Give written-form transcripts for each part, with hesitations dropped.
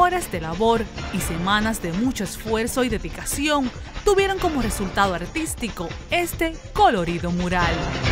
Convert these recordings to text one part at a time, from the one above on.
Horas de labor y semanas de mucho esfuerzo y dedicación tuvieron como resultado artístico este colorido mural.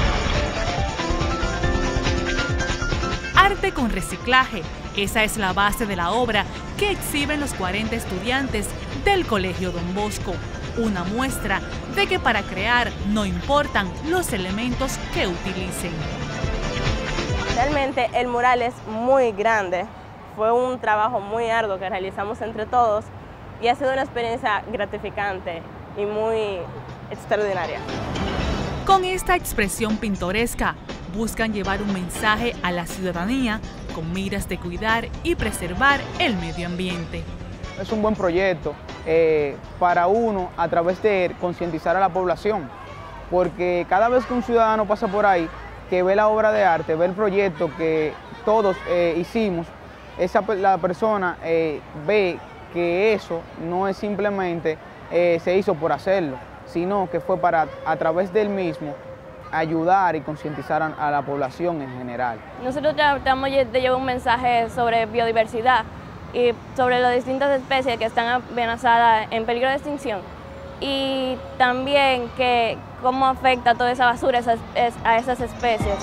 Arte con reciclaje, esa es la base de la obra que exhiben los 40 estudiantes del Colegio Don Bosco. Una muestra de que para crear no importan los elementos que utilicen. Realmente el mural es muy grande. Fue un trabajo muy arduo que realizamos entre todos y ha sido una experiencia gratificante y muy extraordinaria. Con esta expresión pintoresca, buscan llevar un mensaje a la ciudadanía con miras de cuidar y preservar el medio ambiente. Es un buen proyecto para uno, a través de él, concientizar a la población, porque cada vez que un ciudadano pasa por ahí, que ve la obra de arte, ve el proyecto que todos hicimos, la persona ve que eso no es simplemente se hizo por hacerlo, sino que fue para, a través del mismo, ayudar y concientizar a la población en general. Nosotros tratamos de llevar un mensaje sobre biodiversidad y sobre las distintas especies que están amenazadas en peligro de extinción, y también que cómo afecta toda esa basura a esas especies.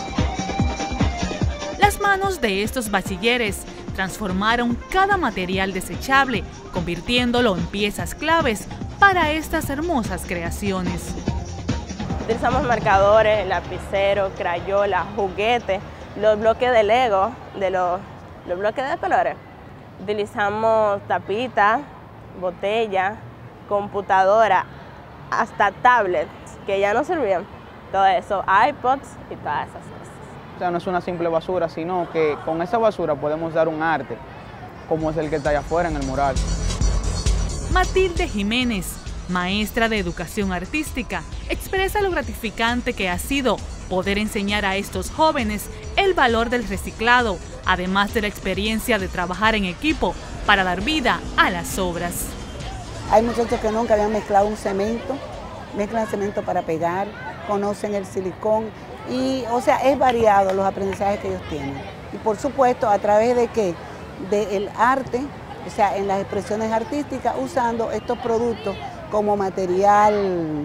Las manos de estos bachilleres transformaron cada material desechable, convirtiéndolo en piezas claves para estas hermosas creaciones. Utilizamos marcadores, lapicero, crayola, juguetes, los bloques de Lego, los bloques de colores. Utilizamos tapitas, botellas, computadora, hasta tablets que ya no servían. Todo eso, iPods y todas esas cosas. O sea, no es una simple basura, sino que con esa basura podemos dar un arte, como es el que está allá afuera en el mural. Matilde Jiménez, maestra de educación artística, expresa lo gratificante que ha sido poder enseñar a estos jóvenes el valor del reciclado, además de la experiencia de trabajar en equipo para dar vida a las obras. Hay muchachos que nunca habían mezclado un cemento, mezclan cemento para pegar, conocen el silicón y, o sea, es variado los aprendizajes que ellos tienen. Y por supuesto, a través de ¿qué? Del arte, o sea, en las expresiones artísticas, usando estos productos como material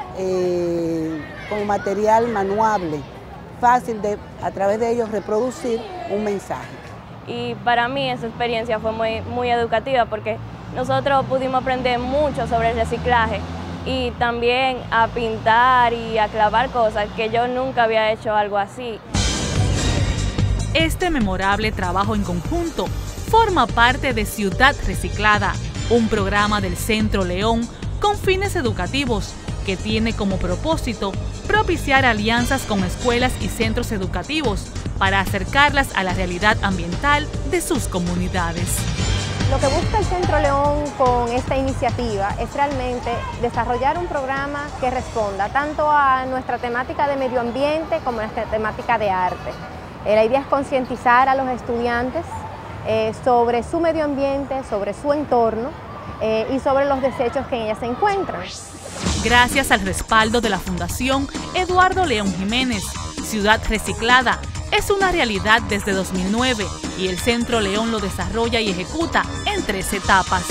manuable, fácil de, a través de ellos, reproducir un mensaje. Y para mí esa experiencia fue muy educativa porque nosotros pudimos aprender mucho sobre el reciclaje y también a pintar y a clavar cosas que yo nunca había hecho algo así. Este memorable trabajo en conjunto forma parte de Ciudad Reciclada, un programa del Centro León con fines educativos que tiene como propósito propiciar alianzas con escuelas y centros educativos para acercarlas a la realidad ambiental de sus comunidades. Lo que busca el Centro León con esta iniciativa es realmente desarrollar un programa que responda tanto a nuestra temática de medio ambiente como a nuestra temática de arte. La idea es concientizar a los estudiantes sobre su medio ambiente, sobre su entorno y sobre los desechos que en ella se encuentran. Gracias al respaldo de la Fundación Eduardo León Jiménez, Ciudad Reciclada es una realidad desde 2009 y el Centro León lo desarrolla y ejecuta en 3 etapas.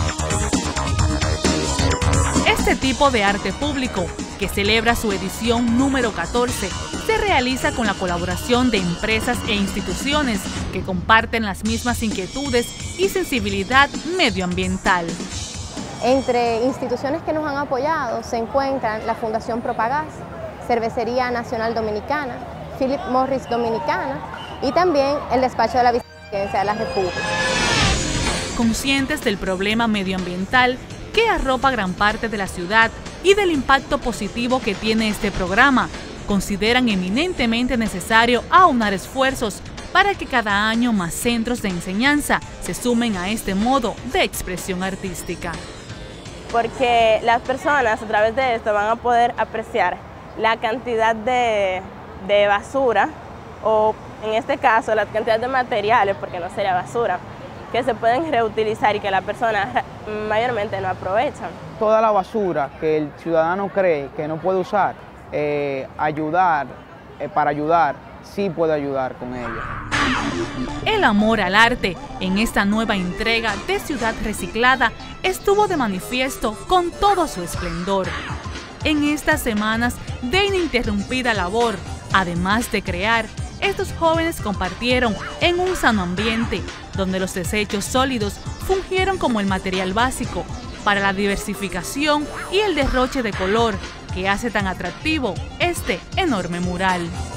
Este tipo de arte público, que celebra su edición número 14, se realiza con la colaboración de empresas e instituciones que comparten las mismas inquietudes y sensibilidad medioambiental. Entre instituciones que nos han apoyado se encuentran la Fundación Propagás, Cervecería Nacional Dominicana, Philip Morris Dominicana y también el despacho de la Vicepresidencia de la República. Conscientes del problema medioambiental que arropa gran parte de la ciudad y del impacto positivo que tiene este programa, consideran eminentemente necesario aunar esfuerzos para que cada año más centros de enseñanza se sumen a este modo de expresión artística. Porque las personas a través de esto van a poder apreciar la cantidad de basura, o en este caso la cantidad de materiales, porque no sería basura, que se pueden reutilizar y que las personas mayormente no aprovechan. Toda la basura que el ciudadano cree que no puede usar, para ayudar, sí puede ayudar con ella. El amor al arte en esta nueva entrega de Ciudad Reciclada estuvo de manifiesto con todo su esplendor. En estas semanas de ininterrumpida labor, además de crear, estos jóvenes compartieron en un sano ambiente, donde los desechos sólidos fungieron como el material básico para la diversificación y el derroche de color que hace tan atractivo este enorme mural.